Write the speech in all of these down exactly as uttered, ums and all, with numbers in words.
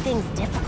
things difficult.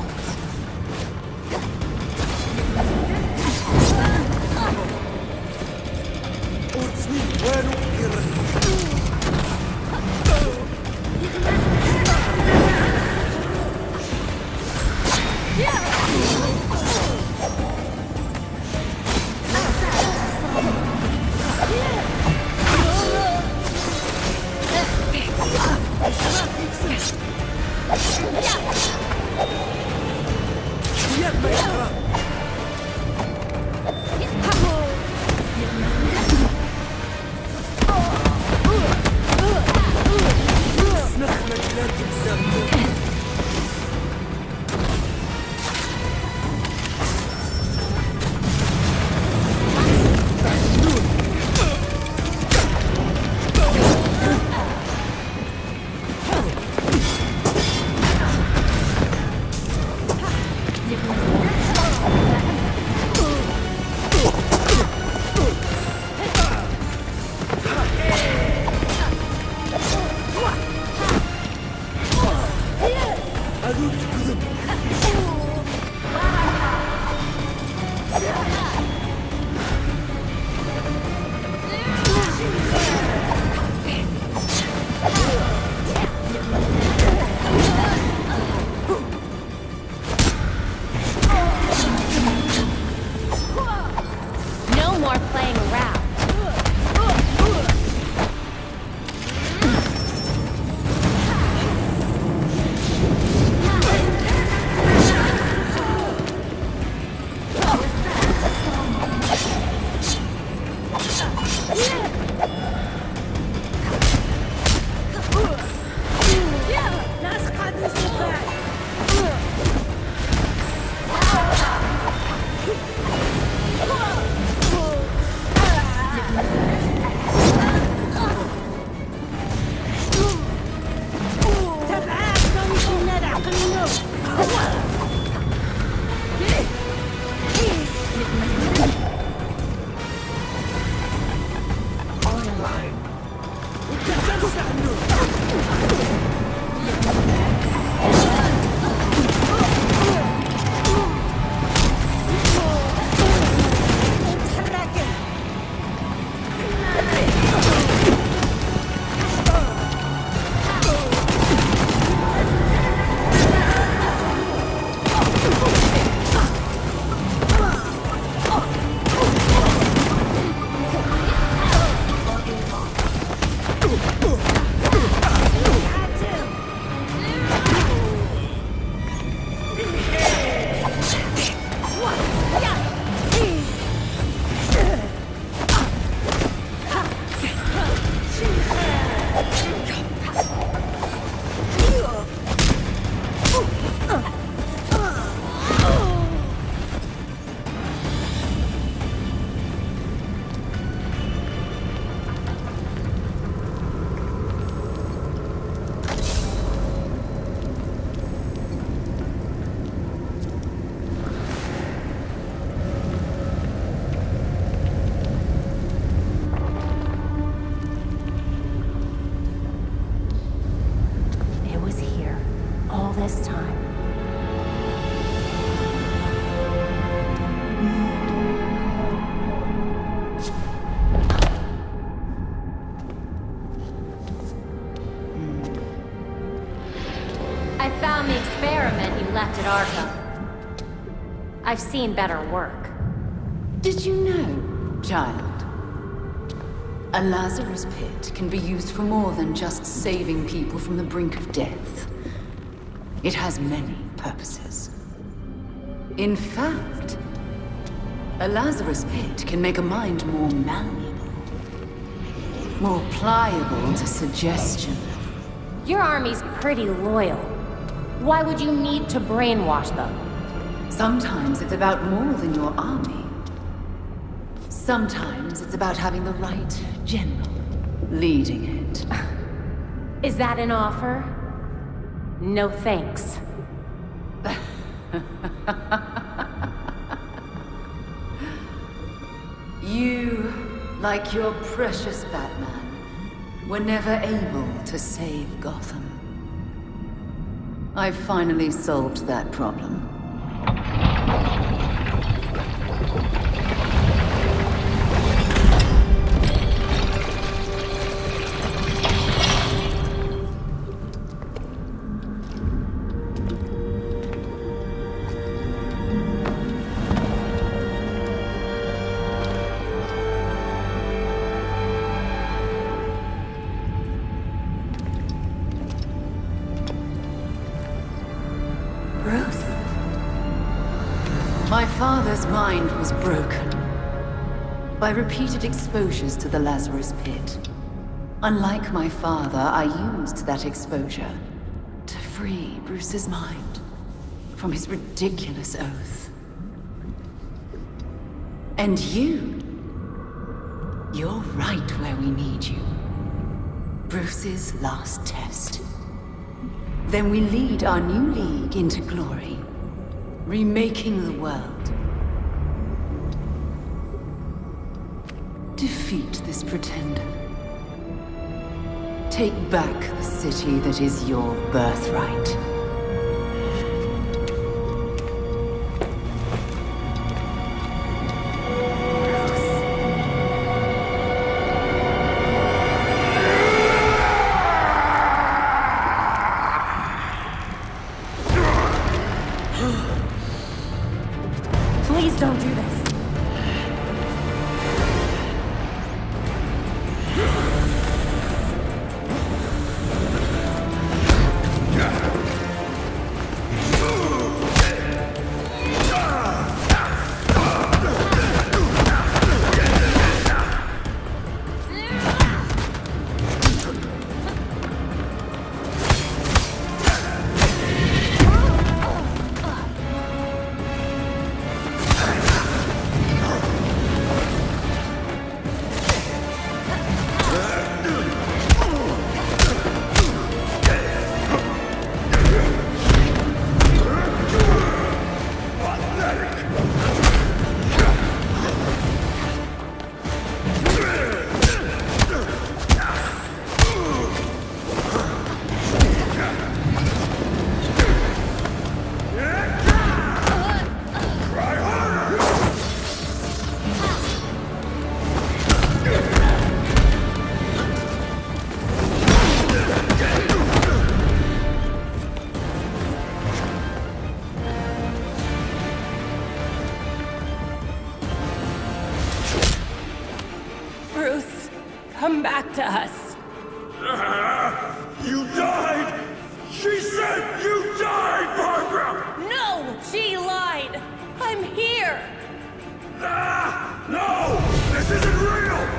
Left at Arkham. I've seen better work. Did you know, child? A Lazarus pit can be used for more than just saving people from the brink of death. It has many purposes. In fact, a Lazarus pit can make a mind more malleable, more pliable to suggestion. Your army's pretty loyal. Why would you need to brainwash them? Sometimes it's about more than your army. Sometimes it's about having the right general leading it. Is that an offer? No thanks. You, like your precious Batman, were never able to save Gotham. I've finally solved that problem. My father's mind was broken by repeated exposures to the Lazarus Pit. Unlike my father, I used that exposure to free Bruce's mind from his ridiculous oath. And you, you're right where we need you. Bruce's last test. Then we lead our new league into glory. Remaking the world. Defeat this pretender. Take back the city that is your birthright. Please don't do this. Bruce, come back to us. Uh, you died! She said you died, Barbara! No, she lied. I'm here. Ah, no! This isn't real!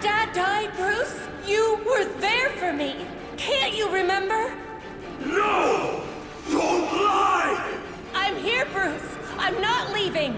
dad died, Bruce, you were there for me. Can't you remember? No! Don't lie! I'm here, Bruce. I'm not leaving.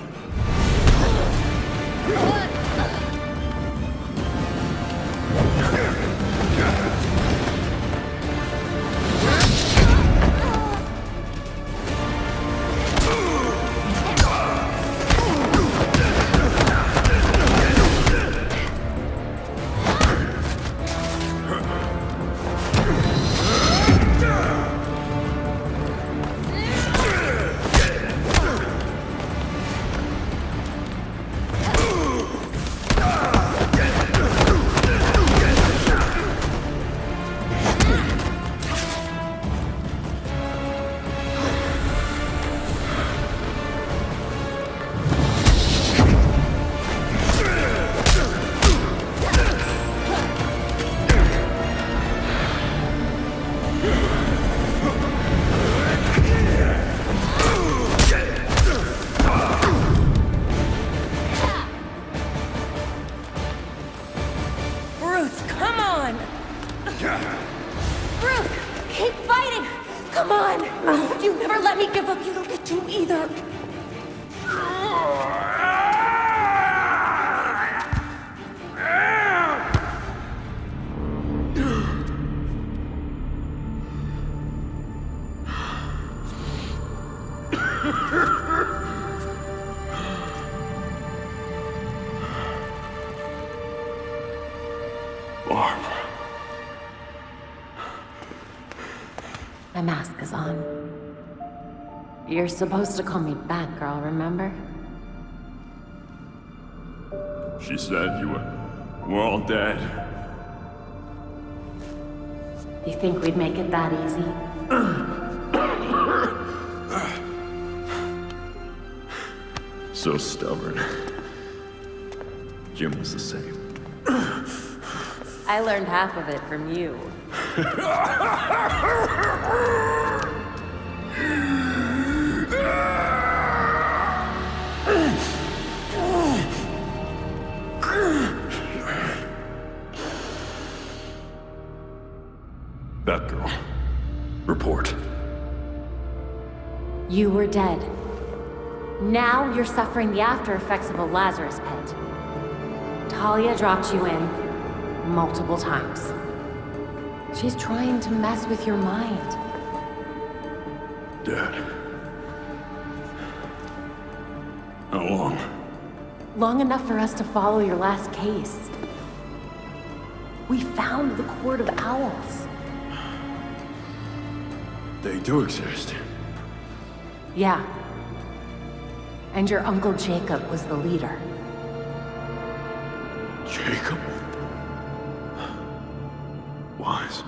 My mask is on. You're supposed to call me Batgirl, remember? She said you were... we're all dead. You think we'd make it that easy? So stubborn. Jim was the same. I learned half of it from you. Batgirl, report. You were dead. Now you're suffering the after effects of a Lazarus pit. Talia dropped you in multiple times. She's trying to mess with your mind. Dad. How long? Long enough for us to follow your last case. We found the Court of Owls. They do exist. Yeah. And your Uncle Jacob was the leader. Jacob? Wise.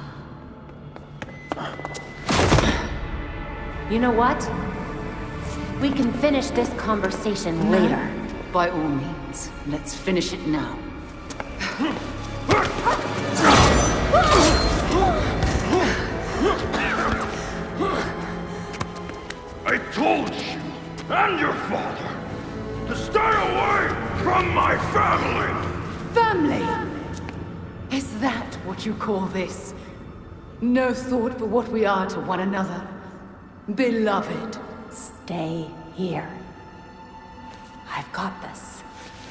You know what? We can finish this conversation later. By all means, let's finish it now. I told you, and your father, to stay away from my family! Family? Is that what you call this? No thought for what we are to one another? Beloved. Stay here. I've got this.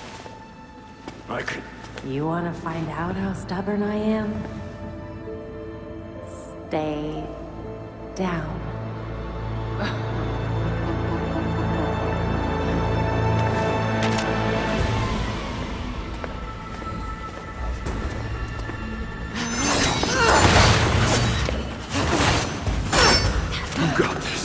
I can... You want to find out how stubborn I am? Stay down. You got this.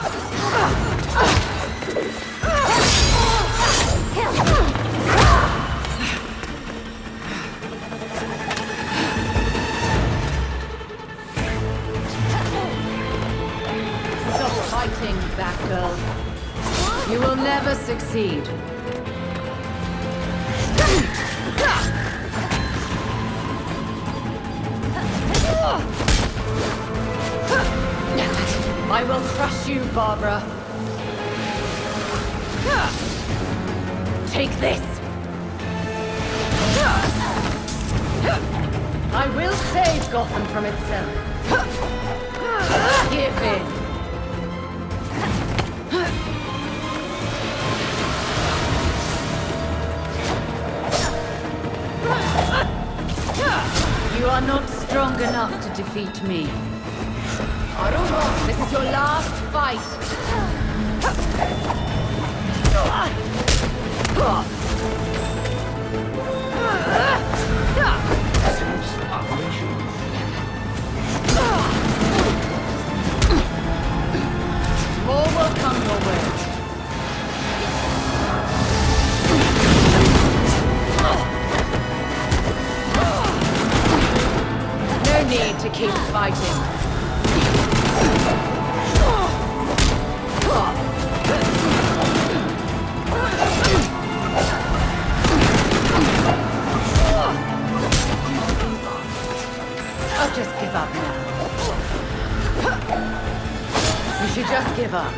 Batgirl. You will never succeed. I will crush you, Barbara. Take this. Gotham from itself. Give in. You are not strong enough to defeat me. Aruma, this is your last fight. More will come your way. No need to keep fighting. I'll just give up now. You should just give up.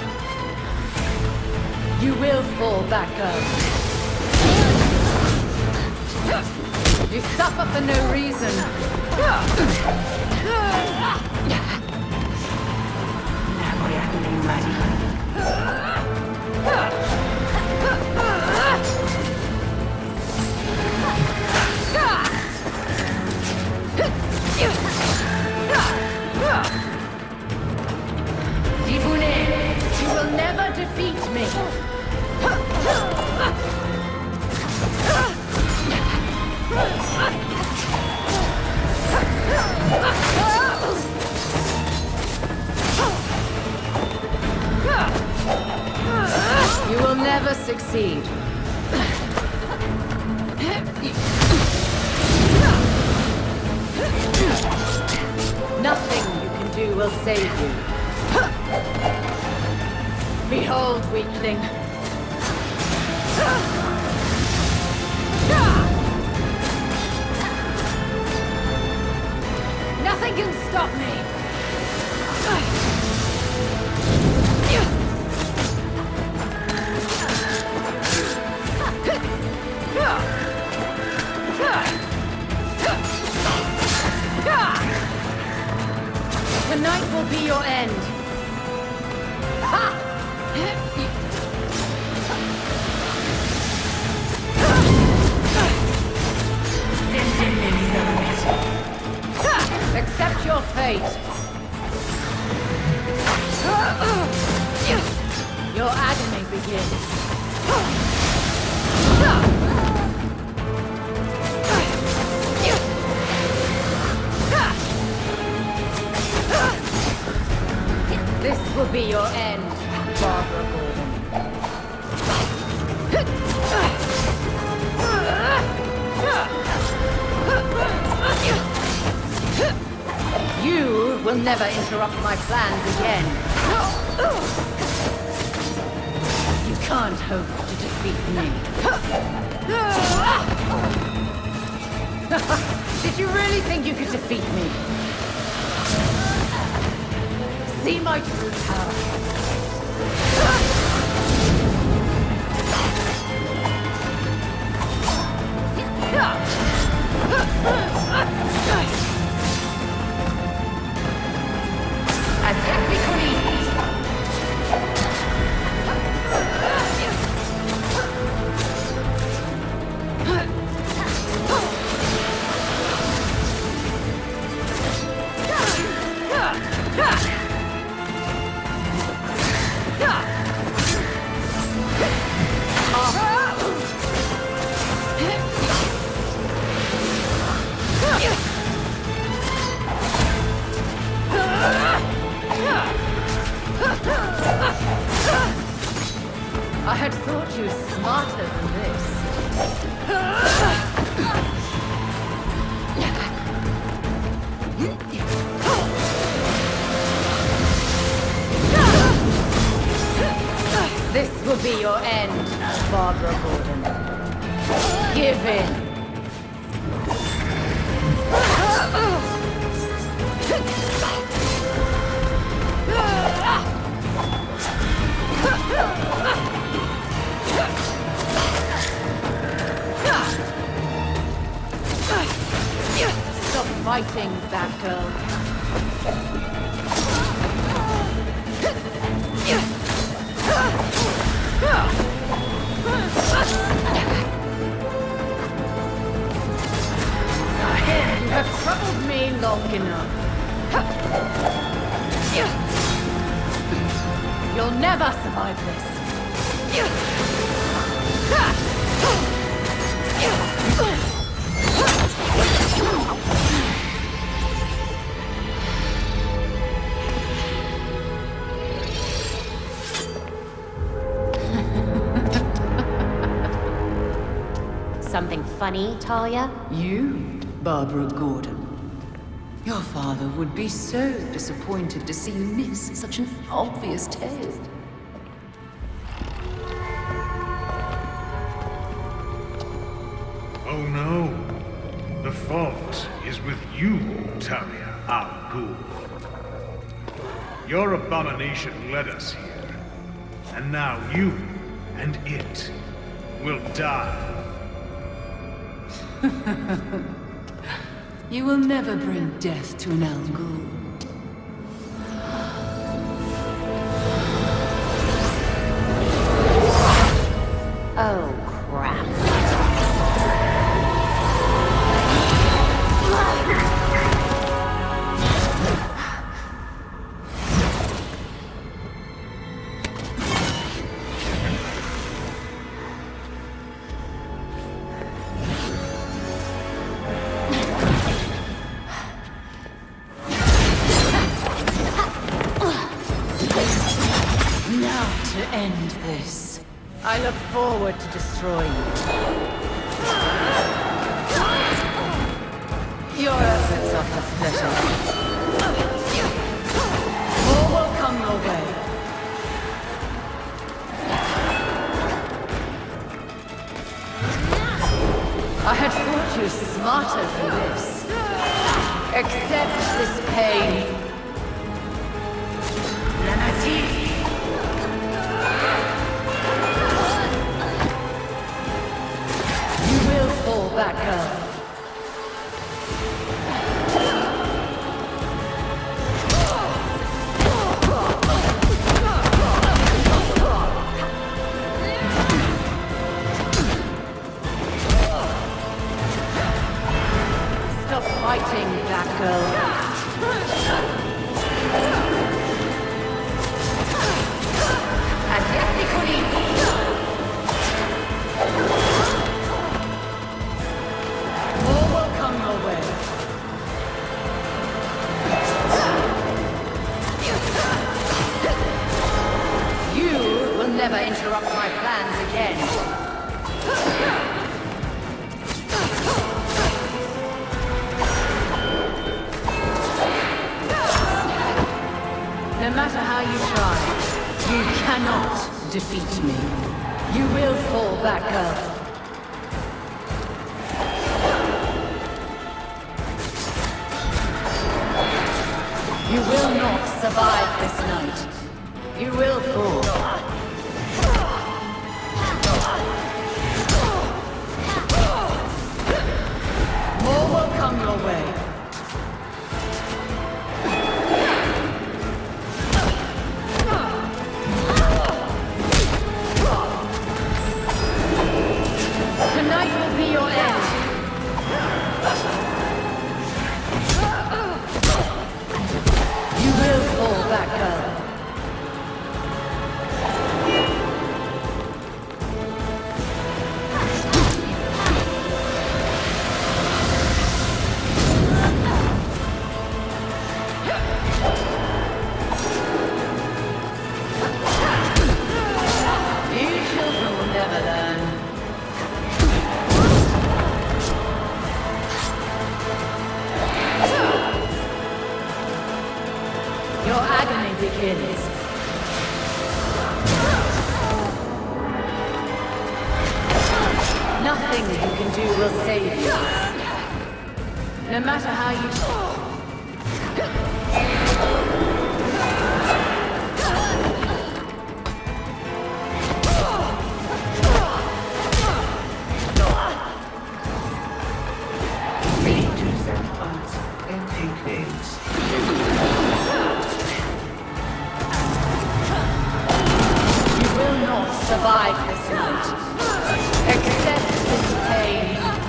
You will fall back up. You suffer for no reason. Now we are getting ready. You will never defeat me. You will never succeed. Nothing you can do will save you. Behold, weakling. Nothing can stop me. Tonight will be your end. Ha! Accept your fate. Your agony begins. This will be your end, Barbara Gordon. You will never interrupt my plans again. You can't hope to defeat me. Did you really think you could defeat me? See my true power. Attack me, Queen! fighting, Batgirl. You have troubled me long enough. You'll never survive this. Something funny, Talia? You, Barbara Gordon. Your father would be so disappointed to see you miss such an obvious tale. Oh no. The fault is with you, Talia al Ghul. Your abomination led us here. And now you and it will die. You will never bring death to an Al Ghul. Oh, crap. Now to end this. I look forward to destroying you. Your efforts are pathetic. More will come your way. I had thought you smarter than this. Accept this pain. You will fall back, girl. Stop fighting, Batgirl. More will come your way. You will never interrupt my plans again. No matter how you try, you cannot defeat me. You will fall back, girl. You will not survive this night. You will fall. More will come your way. Tonight will be your end. You will fall back, girl. You children will never learn. Your agony begins. Nothing you can do will save you. No matter how you try. inklings. You will not survive this night. Accept this pain.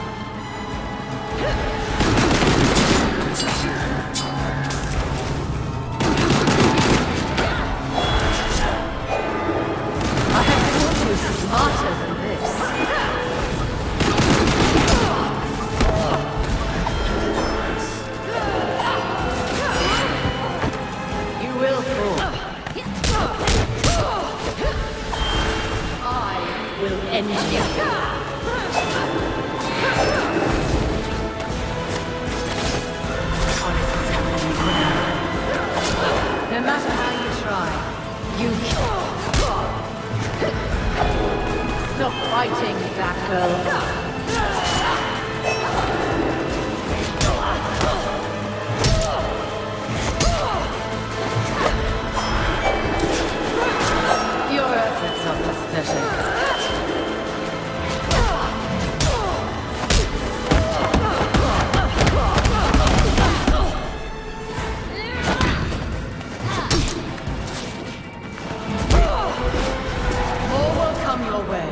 I have thought you smarter than this. You will fall. I will end you. No matter how you try, you can't. Stop fighting, that girl. Your efforts are pathetic. More will come your way.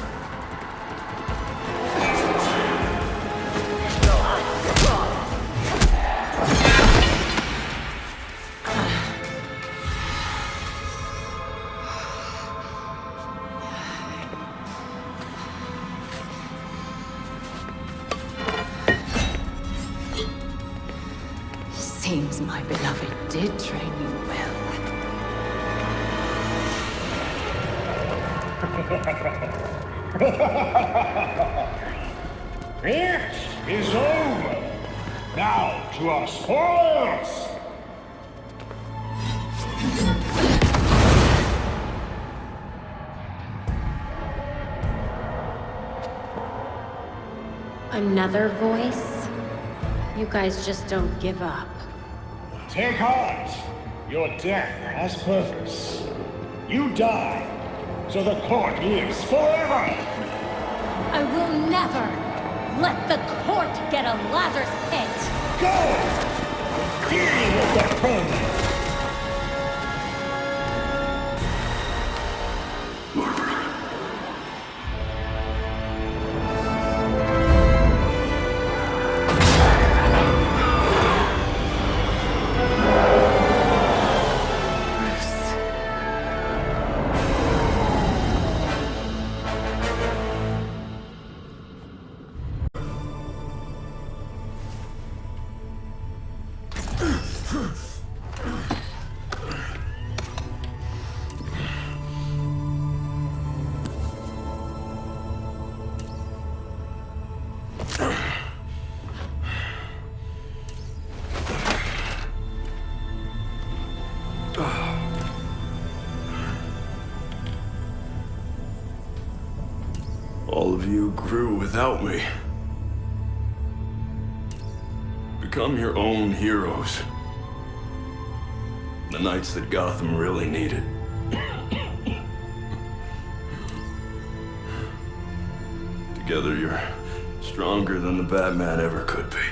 Seems my beloved did train you well. It is over. Now to our spoils. Another voice? You guys just don't give up. Take heart. Your death has purpose. You die, so the court lives forever. I will never let the court get a Lazarus pit! Go! Deal with the permanent. All of you grew without me. Become your own heroes. The knights that Gotham really needed. Together you're stronger than the Batman ever could be.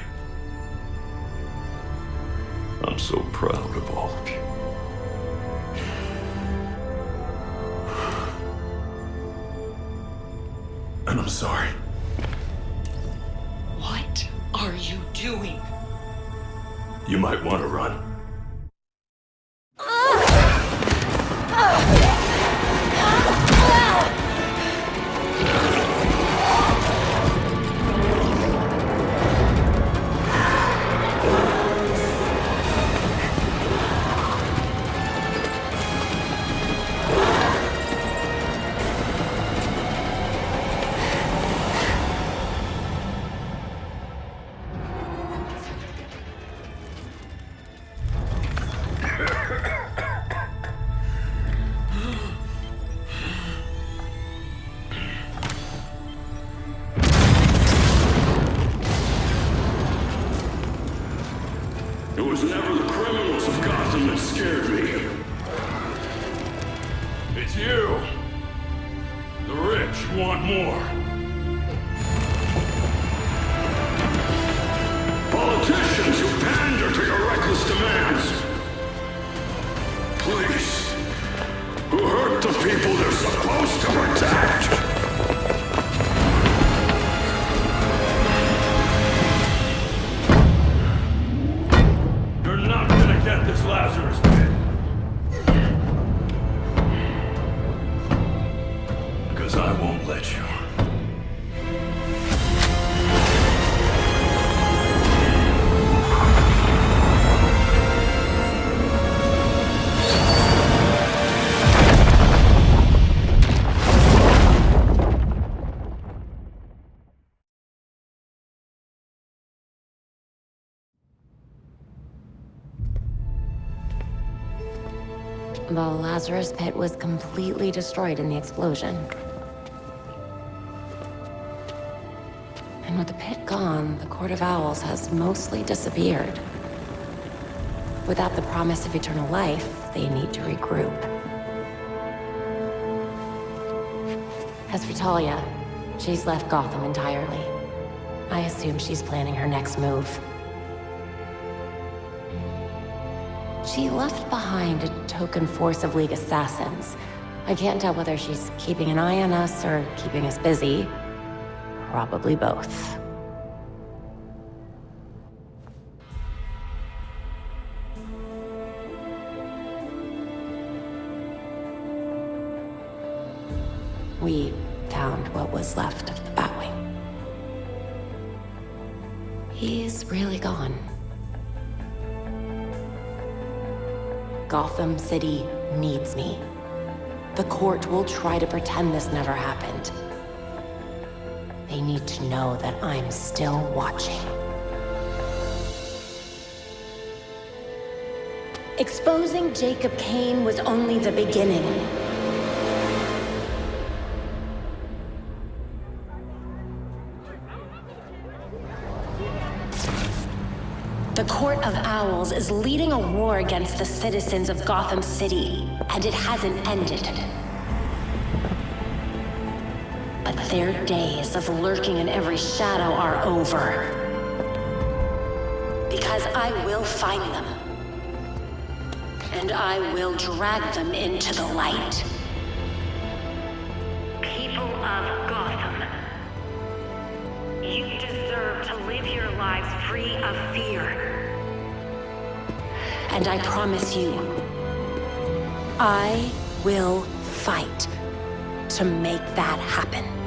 I'm so proud of all of you. And I'm sorry. What are you doing? You might want to run. It was never the criminals of Gotham that scared me. It's you. The rich want more. Politicians who pander to hurt the people they're supposed to protect! You're not gonna get this Lazarus pit! Because I won't let you. The Lazarus Pit was completely destroyed in the explosion. And with the pit gone, the Court of Owls has mostly disappeared. Without the promise of eternal life, they need to regroup. As for Talia, she's left Gotham entirely. I assume she's planning her next move. She left behind a token force of League assassins. I can't tell whether she's keeping an eye on us or keeping us busy. Probably both. We found what was left of the Batwing. He's really gone. Gotham City needs me. The court will try to pretend this never happened. They need to know that I'm still watching. Exposing Jacob Kane was only the beginning. The Court of Owls is leading a war against the citizens of Gotham City, and it hasn't ended. But their days of lurking in every shadow are over. Because I will find them. And I will drag them into the light. People of Gotham, you deserve to live your lives free of fear. And I promise you, I will fight to make that happen.